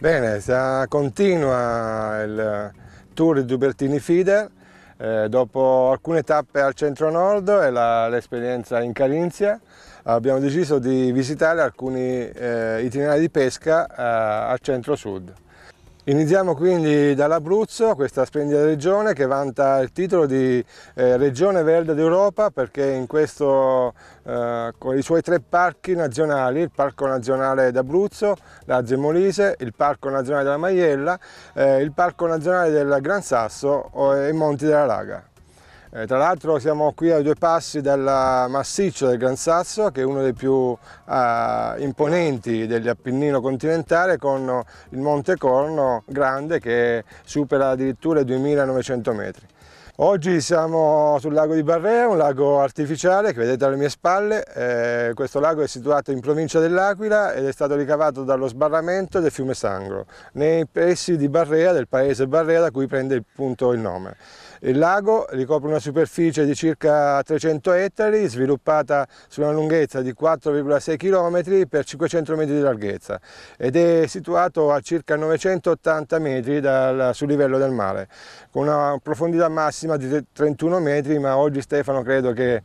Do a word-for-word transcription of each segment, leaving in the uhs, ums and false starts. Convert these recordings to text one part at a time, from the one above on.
Bene, continua il tour di Dubertini Feeder, eh, dopo alcune tappe al centro-nord e l'esperienza in Carinzia abbiamo deciso di visitare alcuni eh, itinerari di pesca eh, al centro-sud. Iniziamo quindi dall'Abruzzo, questa splendida regione che vanta il titolo di eh, Regione Verde d'Europa perché in questo, eh, con i suoi tre parchi nazionali, il Parco Nazionale d'Abruzzo, l'Aze Molise, il Parco Nazionale della Maiella, eh, il Parco Nazionale del Gran Sasso e i Monti della Laga. Eh, tra l'altro siamo qui a due passi dal massiccio del Gran Sasso, che è uno dei più eh, imponenti degli Appennino continentale, con il Monte Corno grande che supera addirittura i duemilanovecento metri. Oggi siamo sul lago di Barrea, un lago artificiale che vedete alle mie spalle. Eh, questo lago è situato in provincia dell'Aquila ed è stato ricavato dallo sbarramento del fiume Sangro, nei pressi di Barrea, del paese Barrea da cui prende appunto il nome. Il lago ricopre una superficie di circa trecento ettari, sviluppata su una lunghezza di quattro virgola sei chilometri per cinquecento metri di larghezza ed è situato a circa novecentottanta metri dal, sul livello del mare, con una profondità massima di trentuno metri, ma oggi Stefano credo che...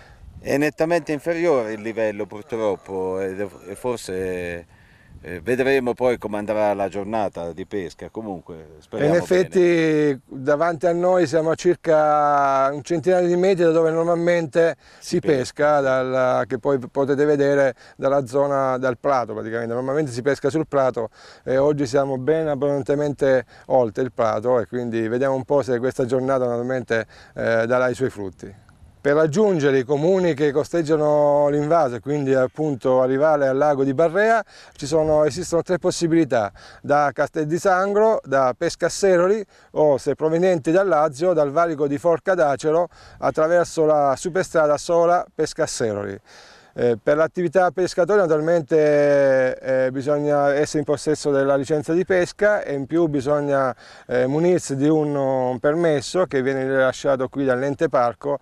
È nettamente inferiore il livello purtroppo e forse... Eh, vedremo poi come andrà la giornata di pesca, comunque speriamo. In effetti bene. Davanti a noi siamo a circa un centinaio di metri da dove normalmente si, si pesca, pesca dal, che poi potete vedere dalla zona, dal prato praticamente. Normalmente si pesca sul prato e oggi siamo ben abbondantemente oltre il prato e quindi vediamo un po' se questa giornata normalmente eh, darà i suoi frutti. Per raggiungere i comuni che costeggiano l'Invaso e quindi appunto arrivare al lago di Barrea ci sono, esistono tre possibilità: da Castel di Sangro, da Pescasseroli o, se provenienti dal Lazio, dal valico di Forca d'Acero attraverso la superstrada Sola Pescasseroli. Eh, per l'attività pescatoria naturalmente eh, bisogna essere in possesso della licenza di pesca e in più bisogna eh, munirsi di un, un permesso che viene rilasciato qui dall'ente parco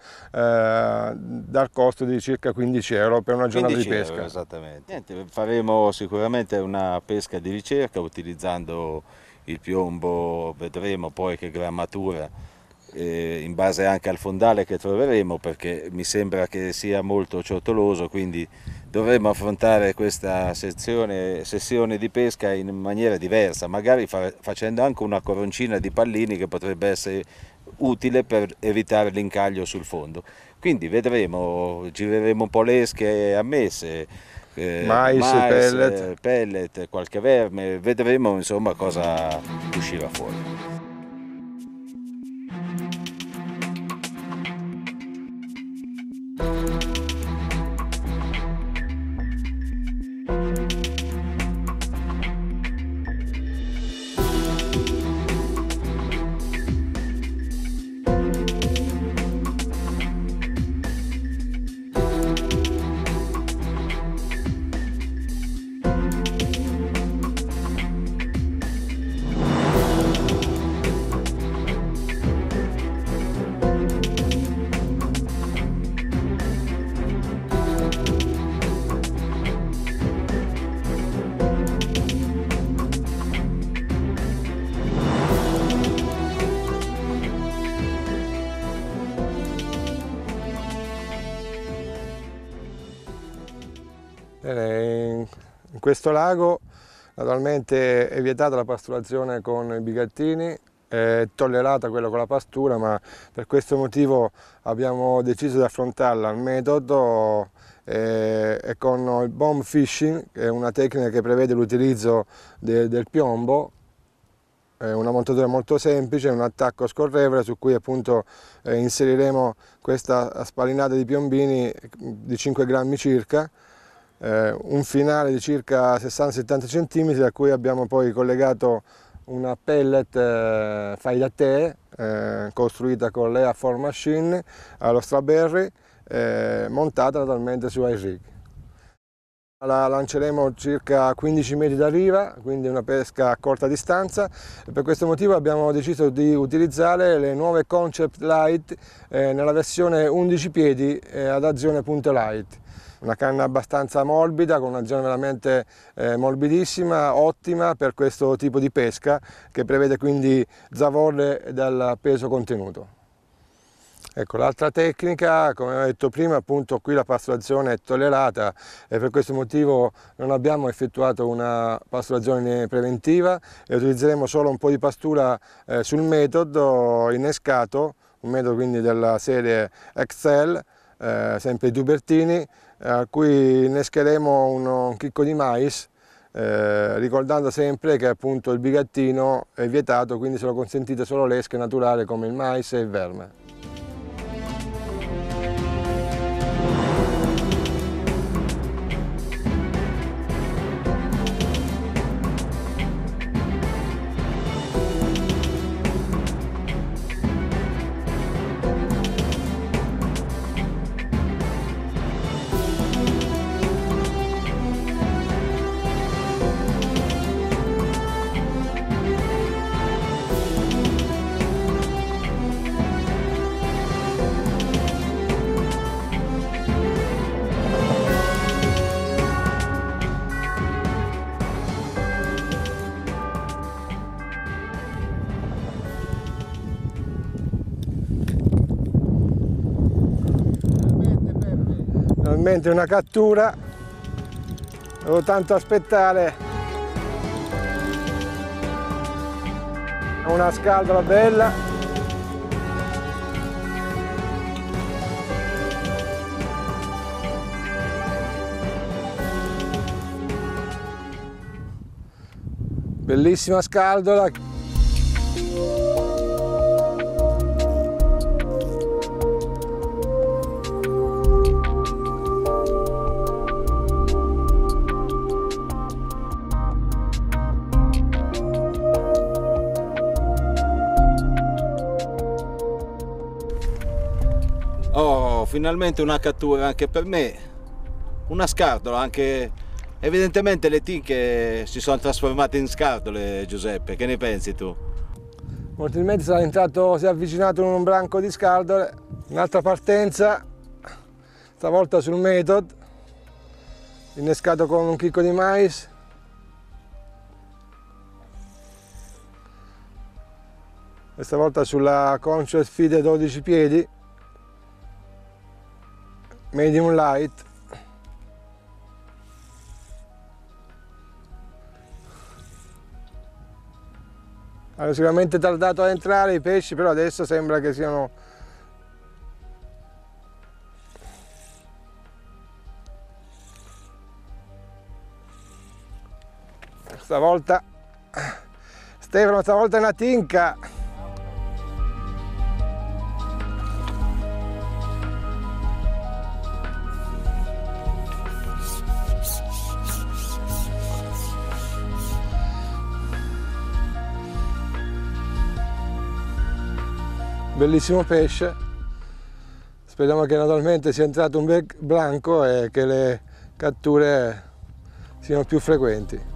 eh, dal costo di circa quindici euro per una giornata di pesca. Euro, esattamente. Niente, faremo sicuramente una pesca di ricerca utilizzando il piombo, vedremo poi che grammatura. Eh, in base anche al fondale che troveremo, perché mi sembra che sia molto ciottoloso, quindi dovremo affrontare questa sezione, sessione di pesca in maniera diversa, magari fa, facendo anche una coroncina di pallini che potrebbe essere utile per evitare l'incaglio sul fondo. Quindi vedremo, gireremo un po' l'esche ammesse, eh, mais, mais pellet. pellet, qualche verme, vedremo insomma cosa uscirà fuori. In questo lago naturalmente è vietata la pasturazione con i bigattini, è tollerata quella con la pastura, ma per questo motivo abbiamo deciso di affrontarla al metodo e, e con il bomb fishing, che è una tecnica che prevede l'utilizzo de, del piombo. È una montatura molto semplice, un attacco scorrevole su cui appunto eh, inseriremo questa spalinata di piombini di cinque grammi circa. Eh, un finale di circa sessanta settanta centimetri a cui abbiamo poi collegato una pellet eh, fai da te eh, costruita con l'E A quattro Machine allo Strawberry, eh, montata totalmente su iRig. La lanceremo circa quindici metri da riva, quindi una pesca a corta distanza, e per questo motivo abbiamo deciso di utilizzare le nuove Concept Light eh, nella versione undici piedi eh, ad azione punto light. una canna abbastanza morbida, con una zona veramente eh, morbidissima, ottima per questo tipo di pesca, che prevede quindi zavorre dal peso contenuto. Ecco, l'altra tecnica, come ho detto prima, appunto qui la pasturazione è tollerata e per questo motivo non abbiamo effettuato una pasturazione preventiva e utilizzeremo solo un po' di pastura eh, sul metodo innescato, un metodo quindi della serie Excel, eh, sempre di Ubertini, a cui innescheremo uno, un chicco di mais, eh, ricordando sempre che appunto il bigattino è vietato, quindi sono consentite solo l'esche naturali come il mais e il verme. Finalmente una cattura, devo tanto aspettare una scaldola bella. Bellissima scaldola. Oh, finalmente una cattura anche per me, una scardola, anche evidentemente le tinche si sono trasformate in scardole, Giuseppe, che ne pensi tu? Probabilmente sarà entrato, si è avvicinato in un branco di scardole, un'altra partenza, stavolta sul method, innescato con un chicco di mais. Questa volta sulla Conscious Feed dodici piedi, medium light. Hanno sicuramente tardato a entrare i pesci, però adesso sembra che siano stavolta Stefano, stavolta è una tinca. Bellissimo pesce, speriamo che naturalmente sia entrato un bel branco e che le catture siano più frequenti.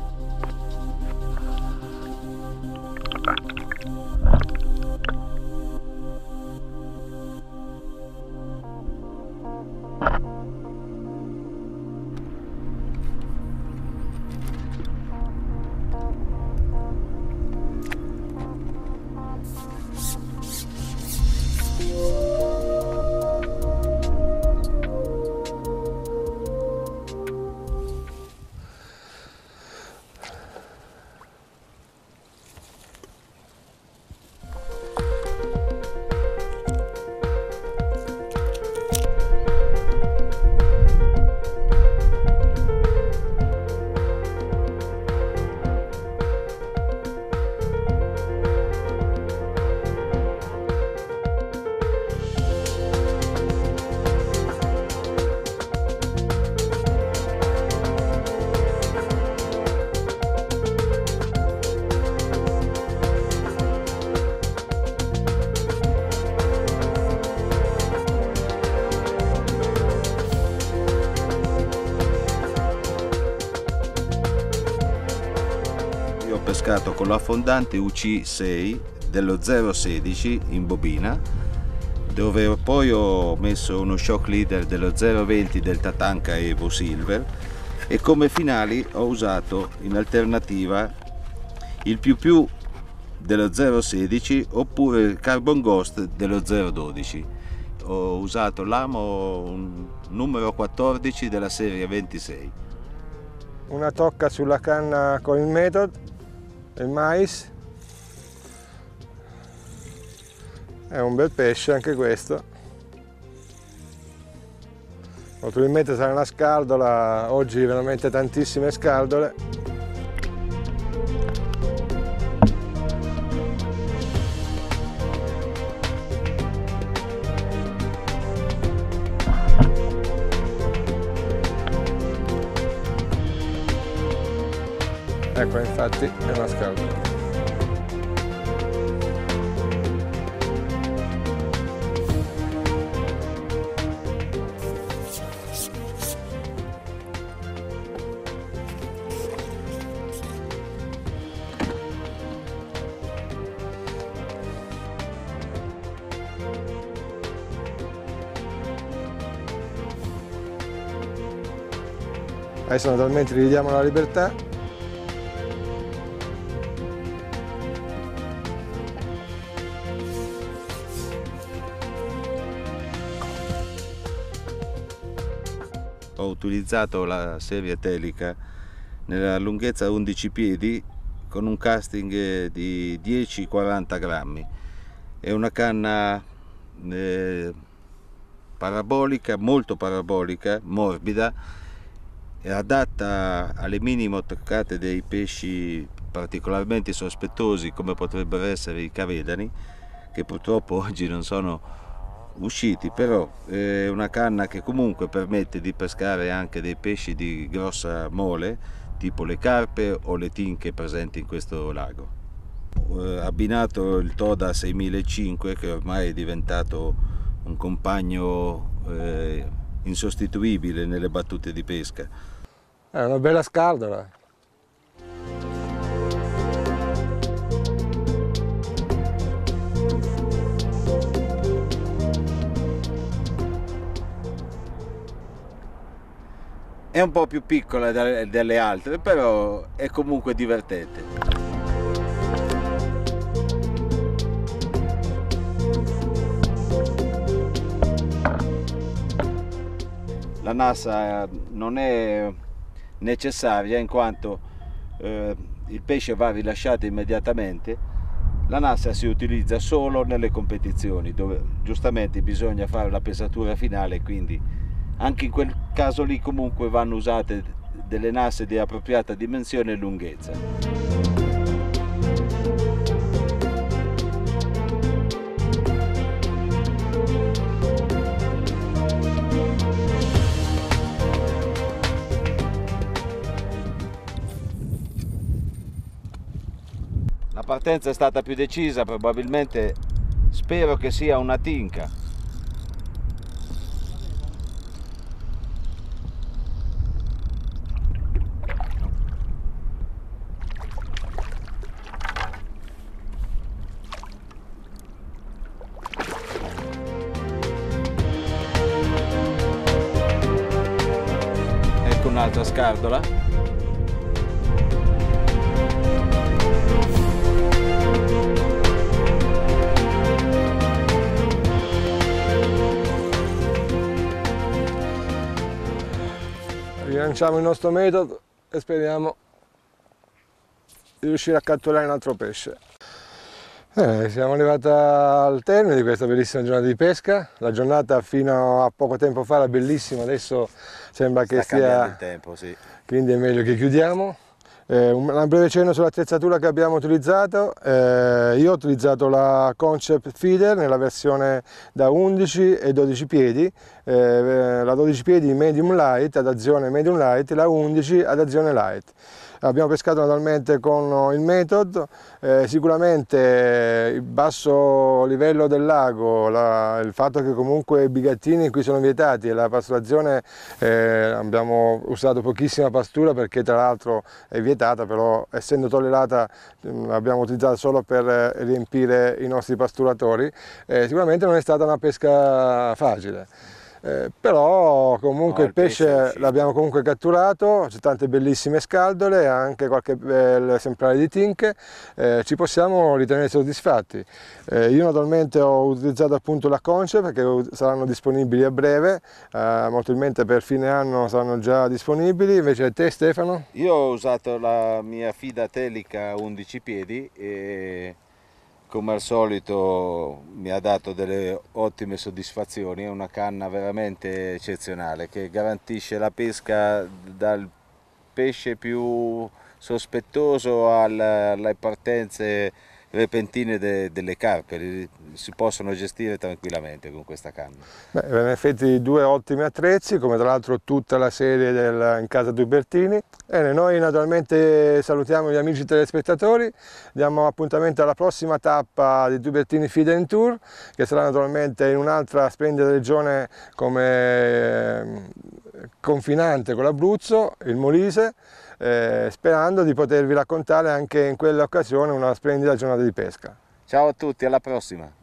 Pescato con l'affondante U C sei dello zero sedici in bobina dove poi ho messo uno shock leader dello zero venti del Tatanka Evo Silver, e come finali ho usato in alternativa il più più dello zero sedici oppure il Carbon Ghost dello zero dodici. Ho usato l'amo numero quattordici della serie ventisei. Una tocca sulla canna con il Method, il mais. È un bel pesce anche questo. Naturalmente sarà una scardola, oggi veramente tantissime scardole. Ecco, infatti è una scardola. Adesso naturalmente gli diamo la libertà. Ho utilizzato la serie telica nella lunghezza undici piedi con un casting di dieci quaranta grammi. È una canna eh, parabolica, molto parabolica, morbida, è adatta alle minime toccate dei pesci particolarmente sospettosi come potrebbero essere i cavedani, che purtroppo oggi non sono usciti, però è una canna che comunque permette di pescare anche dei pesci di grossa mole tipo le carpe o le tinche presenti in questo lago. Ho abbinato il Toda seimilacinquecento, che ormai è diventato un compagno eh, insostituibile nelle battute di pesca. È una bella scardola. È un po' più piccola delle altre, però è comunque divertente. La nassa non è necessaria in quanto eh, il pesce va rilasciato immediatamente. La nassa si utilizza solo nelle competizioni dove giustamente bisogna fare la pesatura finale, quindi anche in quel caso lì comunque vanno usate delle nasse di appropriata dimensione e lunghezza. La partenza è stata più decisa, probabilmente spero che sia una tinca. Ecco un'altra scardola. Rilanciamo il nostro metodo e speriamo di riuscire a catturare un altro pesce. Eh, siamo arrivati al termine di questa bellissima giornata di pesca. La giornata fino a poco tempo fa era bellissima, adesso sembra che sta stia... il tempo, sì. Quindi è meglio che chiudiamo. Eh, un, un breve cenno sull'attrezzatura che abbiamo utilizzato. Eh, io ho utilizzato la Concept Feeder nella versione da undici e dodici piedi, eh, la dodici piedi medium light ad azione medium light, la undici ad azione light. Abbiamo pescato naturalmente con il metodo, eh, sicuramente il basso livello del lago, la, il fatto che comunque i bigattini qui sono vietati e la pasturazione, eh, abbiamo usato pochissima pastura perché tra l'altro è vietata, però essendo tollerata l'abbiamo utilizzata solo per riempire i nostri pasturatori, eh, sicuramente non è stata una pesca facile. Eh, però comunque no, il pesce, pesce l'abbiamo comunque catturato, c'è tante bellissime scaldole, anche qualche bel esemplare di tinche, eh, ci possiamo ritenere soddisfatti. Eh, io naturalmente ho utilizzato appunto la conce perché saranno disponibili a breve, eh, molto probabilmente per fine anno saranno già disponibili. Invece te, Stefano? Io ho usato la mia Fida Telica undici piedi e come al solito mi ha dato delle ottime soddisfazioni, è una canna veramente eccezionale che garantisce la pesca dal pesce più sospettoso alle partenze repentine de, delle carpe, si possono gestire tranquillamente con questa canna. Beh, in effetti due ottimi attrezzi, come tra l'altro tutta la serie del, in casa Dubertini. Bene, noi naturalmente salutiamo gli amici telespettatori, diamo appuntamento alla prossima tappa di Dubertini Feed and Tour, che sarà naturalmente in un'altra splendida regione come eh, confinante con l'Abruzzo, il Molise, eh, sperando di potervi raccontare anche in quell'occasione una splendida giornata di pesca. Ciao a tutti, alla prossima!